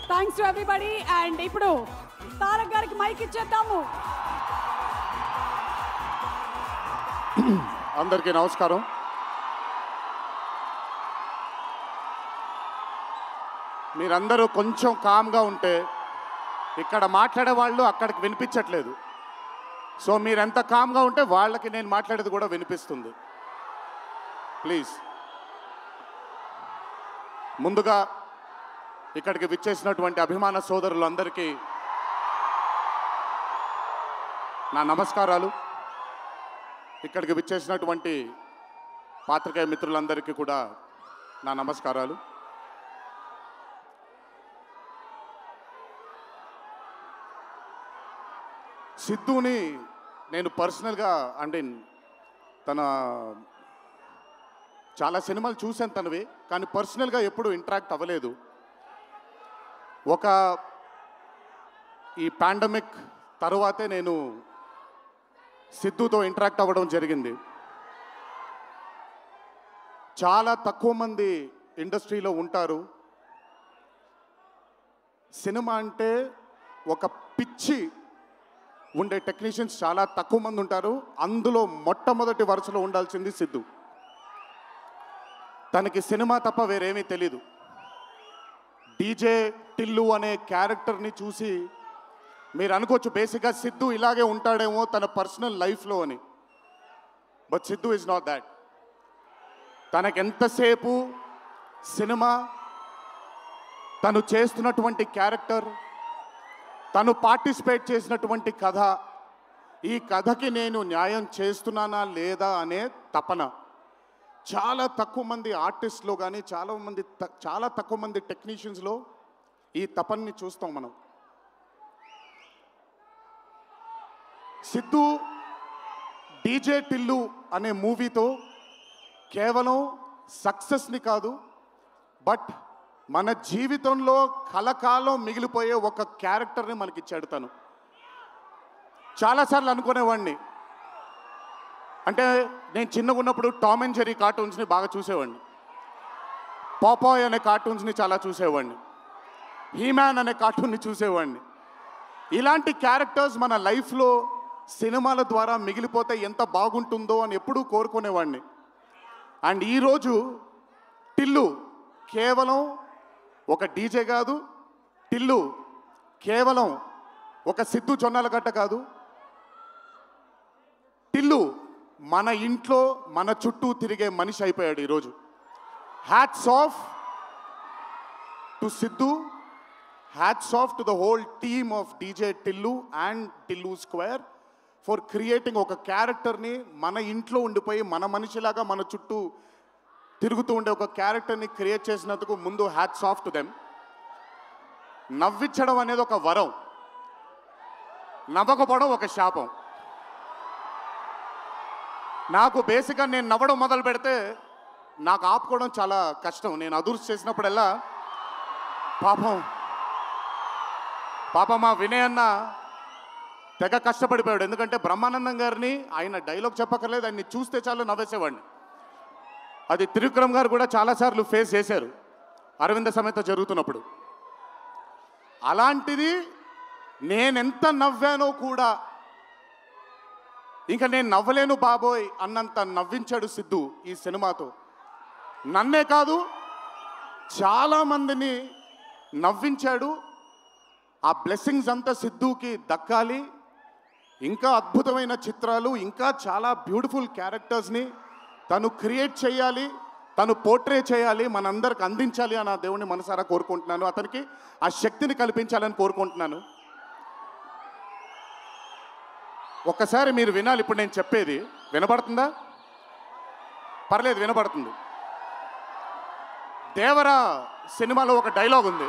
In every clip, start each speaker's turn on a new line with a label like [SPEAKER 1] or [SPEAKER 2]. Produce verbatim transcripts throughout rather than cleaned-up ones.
[SPEAKER 1] Thanks to everybody. And ఇప్పుడు తారక్ గారికి mic ఇచ్చేద్దాము.
[SPEAKER 2] అందరికీ నమస్కారం. మీరందరూ కొంచెం కామ్గా ఉంటే ఇక్కడ మాట్లాడే వాళ్ళు అక్కడికి వినిపించట్లేదు. సో మీరెంత కామ్గా ఉంటే వాళ్ళకి నేను మాట్లాడేది కూడా వినిపిస్తుంది. ప్లీజ్. ముందుగా ఇక్కడికి విచ్చేసినటువంటి అభిమాన సోదరులందరికీ నా నమస్కారాలు. ఇక్కడికి విచ్చేసినటువంటి పాత్రికేయ మిత్రులందరికీ కూడా నా నమస్కారాలు. సిద్ధుని నేను పర్సనల్గా అంటే తన చాలా సినిమాలు చూశాను తనవి, కానీ పర్సనల్గా ఎప్పుడు ఇంటరాక్ట్ అవ్వలేదు. ఒక ఈ పాండమిక్ తరువాతే నేను సిద్ధుతో ఇంటరాక్ట్ అవ్వడం జరిగింది. చాలా తక్కువ మంది ఇండస్ట్రీలో ఉంటారు. సినిమా అంటే ఒక పిచ్చి ఉండే టెక్నీషియన్స్ చాలా తక్కువ మంది ఉంటారు. అందులో మొట్టమొదటి వరుసలో ఉండాల్సింది సిద్ధు. తనకి సినిమా తప్ప వేరేమీ తెలీదు. డీజే టిల్లు అనే క్యారెక్టర్ని చూసి మీరు అనుకోవచ్చు బేసిక్గా సిద్ధు ఇలాగే ఉంటాడేమో తన పర్సనల్ లైఫ్లో అని. But Siddhu is not that. తనకెంతసేపు సినిమా, తను చేస్తున్నటువంటి క్యారెక్టర్, తను పార్టిసిపేట్ చేసినటువంటి కథ, ఈ కథకి నేను న్యాయం చేస్తున్నానా లేదా అనే తపన. చాలా తక్కువ మంది ఆర్టిస్ట్లో కానీ చాలా మంది చాలా తక్కువ మంది టెక్నీషియన్స్లో ఈ తపన్ని చూస్తాం మనం. సిద్ధు డీజే టిల్లు అనే మూవీతో కేవలం సక్సెస్ని కాదు, బట్ మన జీవితంలో కలకాలం మిగిలిపోయే ఒక క్యారెక్టర్ని మనకిచ్చాడు తను. చాలాసార్లు అనుకునేవాడిని, అంటే నేను చిన్నగా ఉన్నప్పుడు టామ్ అండ్ జెర్రీ కార్టూన్స్ని బాగా చూసేవాడిని, పాపాయ్ అనే కార్టూన్స్ని చాలా చూసేవాడిని, హీమ్యాన్ అనే కార్టూన్ని చూసేవాడిని. ఇలాంటి క్యారెక్టర్స్ మన లైఫ్లో సినిమాల ద్వారా మిగిలిపోతే ఎంత బాగుంటుందో అని ఎప్పుడూ కోరుకునేవాడిని. అండ్ ఈరోజు టిల్లు కేవలం ఒక డీజే కాదు, టిల్లు కేవలం ఒక సిద్ధు జొన్నలగడ్డ కాదు, టిల్లు మన ఇంట్లో మన చుట్టూ తిరిగే మనిషి అయిపోయాడు ఈరోజు. Hats off to Siddhu, hats off to the whole team of DJ Tillu and Tillu Square for creating ఒక క్యారెక్టర్ని మన ఇంట్లో ఉండిపోయి మన మనిషిలాగా మన చుట్టూ తిరుగుతూ ఉండే ఒక క్యారెక్టర్ని క్రియేట్ చేసినందుకు ముందు హ్యాట్స్ ఆఫ్ టు దెమ్. నవ్వించడం అనేది ఒక వరం, నవ్వకపోవడం ఒక శాపం. నాకు బేసిక్గా నేను నవ్వడం మొదలు పెడితే నాకు ఆపుకోవడం చాలా కష్టం. నేను అదుర్స్ చేసినప్పుడల్లా పాపం పాపం మా వినయ్ అన్న తెగ కష్టపడిపోయాడు. ఎందుకంటే బ్రహ్మానందం గారిని ఆయన డైలాగ్ చెప్పక్కర్లేదు, ఆయన్ని చూస్తే చాలు నవ్వేసేవాడిని. అది త్రివిక్రమ్ గారు కూడా చాలాసార్లు ఫేస్ చేశారు అరవింద సమేత జరుగుతున్నప్పుడు. అలాంటిది నేనెంత నవ్వానో కూడా ఇంకా నేను నవ్వలేను బాబోయ్ అన్నంత నవ్వించాడు సిద్ధు ఈ సినిమాతో. నన్నే కాదు చాలామందిని నవ్వించాడు. ఆ బ్లెస్సింగ్స్ అంతా సిద్ధుకి దక్కాలి. ఇంకా అద్భుతమైన చిత్రాలు, ఇంకా చాలా బ్యూటిఫుల్ క్యారెక్టర్స్ని తను క్రియేట్ చేయాలి, తను పోర్ట్రే చేయాలి, మనందరికి అందించాలి అని ఆ దేవుని మనసారా కోరుకుంటున్నాను. అతనికి ఆ శక్తిని కల్పించాలని కోరుకుంటున్నాను. ఒక్కసారి మీరు వినాలి ఇప్పుడు నేను చెప్పేది. వినపడుతుందా? పర్లేదు, వినపడుతుంది. దేవరా సినిమాలో ఒక డైలాగ్ ఉంది.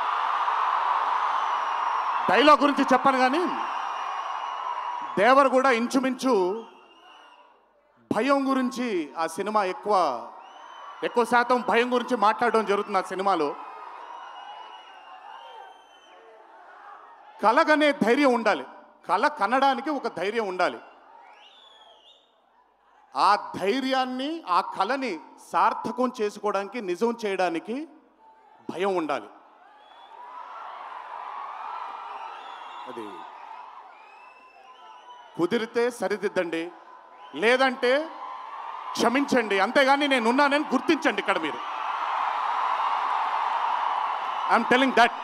[SPEAKER 2] డైలాగ్ గురించి చెప్పను కానీ దేవర్ కూడా ఇంచుమించు భయం గురించి ఆ సినిమా ఎక్కువ ఎక్కువ శాతం భయం గురించి మాట్లాడడం జరుగుతుంది ఆ సినిమాలో. కలగనే ధైర్యం ఉండాలి, కళ కనడానికి ఒక ధైర్యం ఉండాలి. ఆ ధైర్యాన్ని, ఆ కళని సార్థకం చేసుకోవడానికి, నిజం చేయడానికి భయం ఉండాలి. అది కుదిరితే సరిదిద్దండి, లేదంటే క్షమించండి, అంతేగాని నేనున్నానని గుర్తించండి ఇక్కడ మీరు. I'm telling that.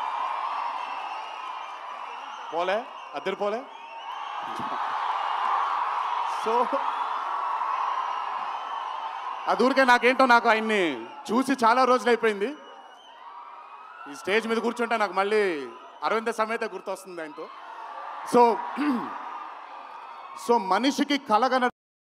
[SPEAKER 2] పోలే అద్దరు పోలే. సో అది ఊరికే నాకేంటో నాకు ఆయన్ని చూసి చాలా రోజులు అయిపోయింది. ఈ స్టేజ్ మీద కూర్చుంటే నాకు మళ్ళీ అరవింద సమేత గుర్తొస్తుంది ఆయనతో. సో సో మనిషికి కలగన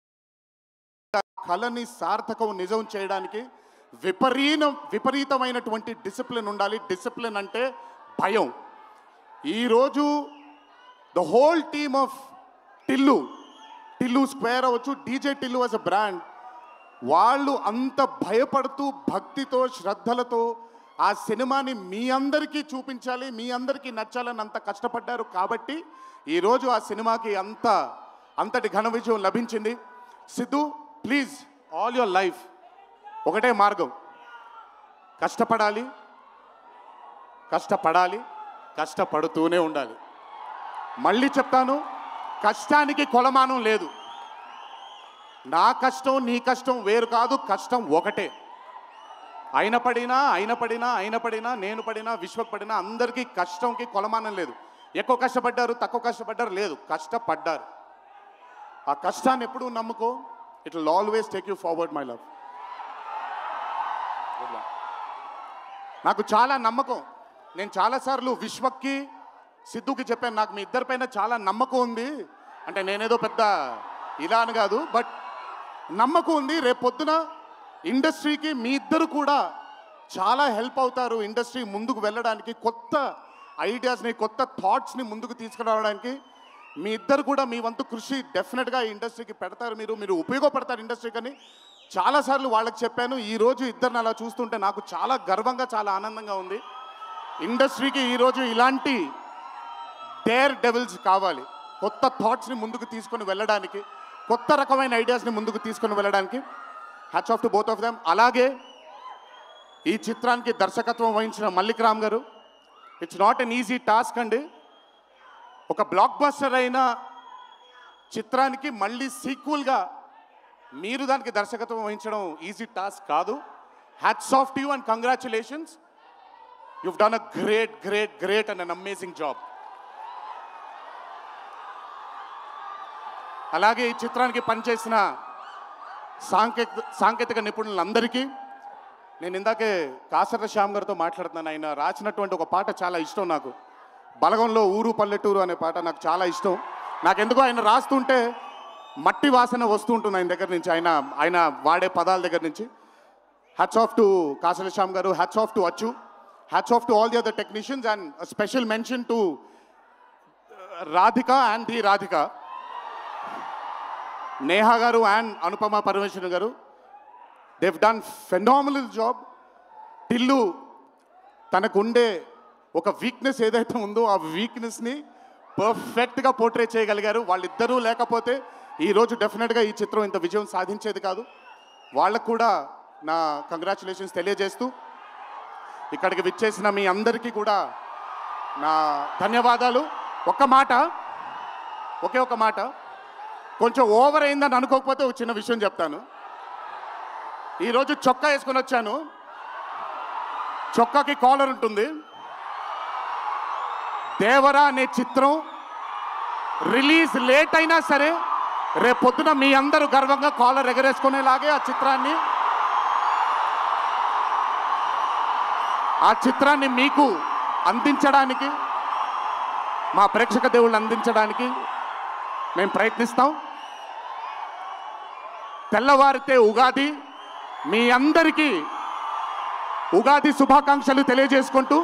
[SPEAKER 2] కళని సార్థకం నిజం చేయడానికి విపరీత విపరీతమైనటువంటి డిసిప్లిన్ ఉండాలి. డిసిప్లిన్ అంటే భయం. ఈరోజు the whole team of Tillu Tillu Square అవ్వచ్చు, DJ Tillu as a brand, వాళ్ళు అంత భయపడుతూ భక్తితో శ్రద్ధలతో ఆ సినిమాని మీ అందరికీ చూపించాలి, మీ అందరికీ నచ్చాలని అంత కష్టపడ్డారు. కాబట్టి ఈరోజు ఆ సినిమాకి అంత అంతటి ఘన విజయం లభించింది. Siddhu, please, all your life ఒకటే మార్గం, కష్టపడాలి కష్టపడాలి కష్టపడుతూనే ఉండాలి. మళ్ళీ చెప్తాను, కష్టానికి కొలమానం లేదు. నా కష్టం నీ కష్టం వేరు కాదు, కష్టం ఒకటే. అయిన పడినా అయిన పడినా అయిన పడినా నేను పడినా విశ్వకు పడినా అందరికీ కష్టంకి కొలమానం లేదు. ఎక్కువ కష్టపడ్డారు, తక్కువ కష్టపడ్డారు లేదు, కష్టపడ్డారు. ఆ కష్టాన్ని ఎప్పుడు నమ్ముకో, it will always take you forward my love. నాకు చాలా నమ్మకం. నేను చాలాసార్లు విశ్వక్కి సిద్ధుకి చెప్పాను, నాకు మీ ఇద్దరిపైన చాలా నమ్మకం ఉంది. అంటే నేనేదో పెద్ద ఇలా అని కాదు, బట్ నమ్మకం ఉంది. రేపు పొద్దున ఇండస్ట్రీకి మీ ఇద్దరు కూడా చాలా హెల్ప్ అవుతారు. ఇండస్ట్రీ ముందుకు వెళ్ళడానికి, కొత్త ఐడియాస్ని కొత్త థాట్స్ని ముందుకు తీసుకురావడానికి మీ ఇద్దరు కూడా మీ వంతు కృషి డెఫినెట్గా ఈ ఇండస్ట్రీకి పెడతారు. మీరు మీరు ఉపయోగపడతారు ఇండస్ట్రీకి అని చాలాసార్లు వాళ్ళకి చెప్పాను. ఈరోజు ఇద్దరిని అలా చూస్తుంటే నాకు చాలా గర్వంగా చాలా ఆనందంగా ఉంది. ఇండస్ట్రీకి ఈరోజు ఇలాంటి డేర్ డెవిల్స్ కావాలి, కొత్త థాట్స్ని ముందుకు తీసుకొని వెళ్ళడానికి, కొత్త రకమైన ఐడియాస్ని ముందుకు తీసుకొని వెళ్ళడానికి. Hats off to both of them. అలాగే ఈ చిత్రానికి దర్శకత్వం వహించిన Mallik Ram garu, it's not an easy task అండి. ఒక బ్లాక్ బస్టర్ అయిన చిత్రానికి మళ్ళీ సీక్వెల్గా మీరు దానికి దర్శకత్వం వహించడం ఈజీ టాస్క్ కాదు. Hats off to you and congratulations. You've done a great great great and an amazing job. అలాగే ఈ చిత్రానికి పనిచేసిన సాంకేతిక సాంకేతిక నిపుణులందరికీ, నేను ఇందాకే కాసర్ల శ్యామ్ గారితో మాట్లాడుతున్నాను. ఆయన రాసినటువంటి ఒక పాట చాలా ఇష్టం నాకు, బలగంలో ఊరు పల్లెటూరు అనే పాట నాకు చాలా ఇష్టం. నాకెందుకో ఆయన రాస్తుంటే మట్టి వాసన వస్తూ ఉంటుంది ఆయన దగ్గర నుంచి, ఆయన ఆయన వాడే పదాల దగ్గర నుంచి. Hats off to Kasarla Shyam garu, hats off to Achu, hats off to all the other technicians, and special mention to Radhika and the Radhika, Neha garu and Anupama Parameswaran garu. They've done phenomenal job. Tillu తనకుండే ఒక వీక్నెస్ ఏదైతే ఉందో ఆ వీక్నెస్ని పర్ఫెక్ట్గా పోర్ట్రే చేయగలిగారు. వాళ్ళిద్దరూ లేకపోతే ఈరోజు డెఫినెట్గా ఈ చిత్రం ఇంత విజయం సాధించేది కాదు. వాళ్ళకు కూడా నా కంగ్రాచులేషన్స్ తెలియజేస్తూ, ఇక్కడికి విచ్చేసిన మీ అందరికీ కూడా నా ధన్యవాదాలు. ఒక్క మాట, ఒకే ఒక మాట, కొంచెం ఓవర్ అయిందని అనుకోకపోతే ఒక చిన్న విషయం చెప్తాను. ఈరోజు చొక్కా వేసుకొని వచ్చాను, చొక్కాకి కాలర్ ఉంటుంది. దేవరా అనే చిత్రం రిలీజ్ లేట్ అయినా సరే రేపు పొద్దున మీ అందరూ గర్వంగా కాలర్ ఎగరేసుకునేలాగే ఆ చిత్రాన్ని ఆ చిత్రాన్ని మీకు అందించడానికి, మా ప్రేక్షక దేవుళ్ళు అందించడానికి మేము ప్రయత్నిస్తాం. తెల్లవారితే ఉగాది, మీ అందరికీ ఉగాది శుభాకాంక్షలు తెలియజేసుకుంటూ,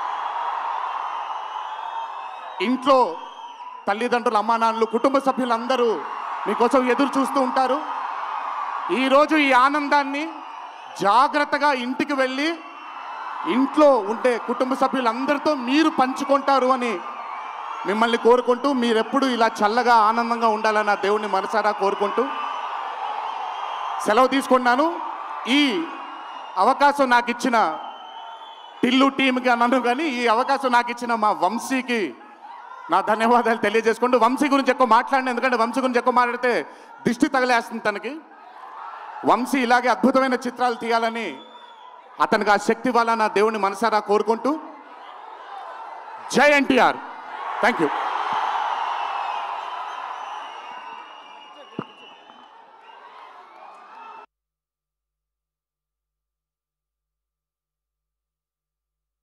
[SPEAKER 2] ఇంట్లో తల్లిదండ్రులు, అమ్మా నాన్నలు, కుటుంబ సభ్యులందరూ మీకోసం ఎదురు చూస్తూ ఉంటారు. ఈరోజు ఈ ఆనందాన్ని జాగ్రత్తగా ఇంటికి వెళ్ళి ఇంట్లో ఉండే కుటుంబ సభ్యులందరితో మీరు పంచుకుంటారు అని మిమ్మల్ని కోరుకుంటూ, మీరెప్పుడు ఇలా చల్లగా ఆనందంగా ఉండాలని ఆ దేవుణ్ణి మనసారా కోరుకుంటూ సెలవు తీసుకున్నాను. ఈ అవకాశం నాకు ఇచ్చిన టిల్లు టీంకి అన్నాను, కానీ ఈ అవకాశం నాకు ఇచ్చిన మా వంశీకి నా ధన్యవాదాలు తెలియజేసుకుంటూ వంశీ గురించి ఎక్కువ మాట్లాడిన, ఎందుకంటే వంశీ గురించి ఎక్కువ మాట్లాడితే దిష్టి తగలేస్తుంది తనకి. వంశీ ఇలాగే అద్భుతమైన చిత్రాలు తీయాలని అతనికి ఆ శక్తి వల్ల నా దేవుని మనసారా కోరుకుంటూ జై ఎన్టీఆర్. Thank you.